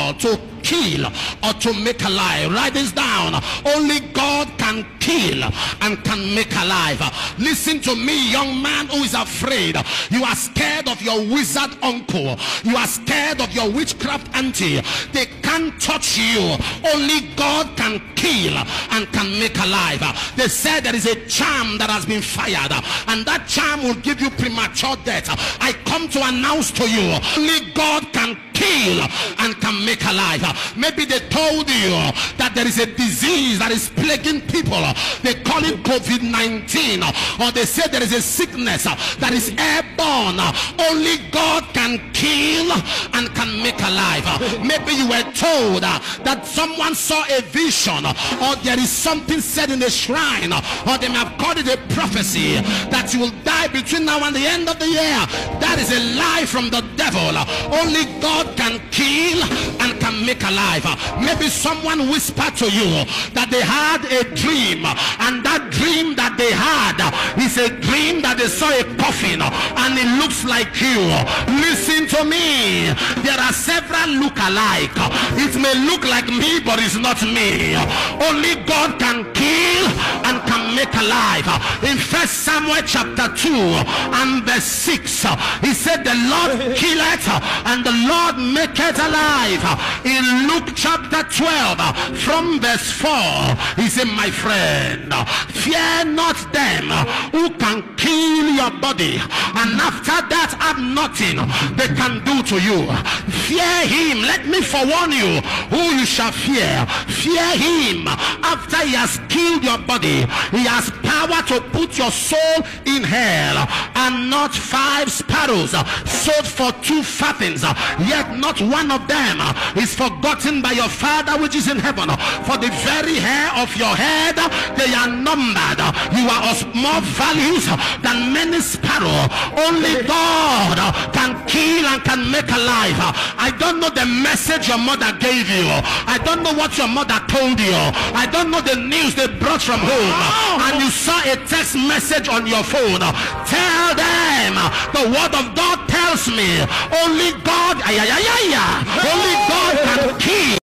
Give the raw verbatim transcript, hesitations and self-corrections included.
called to kill or to make alive. Write this down. Only God can kill and can make alive. Listen to me, young man who is afraid. You are scared of your wizard uncle. You are scared of your witchcraft auntie. They can't touch you. Only God can kill and can make alive. They said there is a charm that has been fired, and that charm will give you premature death. I come to announce to you, only God can kill and can make alive. Maybe they told you that there is a disease that is plaguing people. They call it COVID nineteen, or they say there is a sickness that is airborne. Only God can kill and can make alive. Maybe you were told that someone saw a vision, or there is something said in the shrine, or they may have called it a prophecy that you will die between now and the end of the year. That is a lie from the devil. Only God can kill and can make alive. Maybe someone whispered to you that they had a dream, and that dream that they had is a dream that they saw a coffin and it looks like you. Listen to me, there are several look-alike. It may look like me, but it's not me. Only God can kill and can make alive. In First Samuel chapter two and verse six, he said, the Lord killeth and the Lord maketh alive. In Luke chapter twelve from verse four, he said, my friend, fear not them who can kill your body, and after that have nothing they can do to you. Fear him. Let me forewarn you who you shall fear. Fear him. After he has killed your body, he has power to put your soul in hell. And not five sparrows sold for two fathens, yet not one of them is forgotten by your Father which is in heaven. For the very hair of your head they are numbered. You are of more value than many sparrows. Only God can kill and can make alive. I don't know the message your mother gave you. I don't know what your mother told you. I don't know the news they brought from home, and you saw a text message on your phone. Tell them the word of God tells me only God, only God can kill.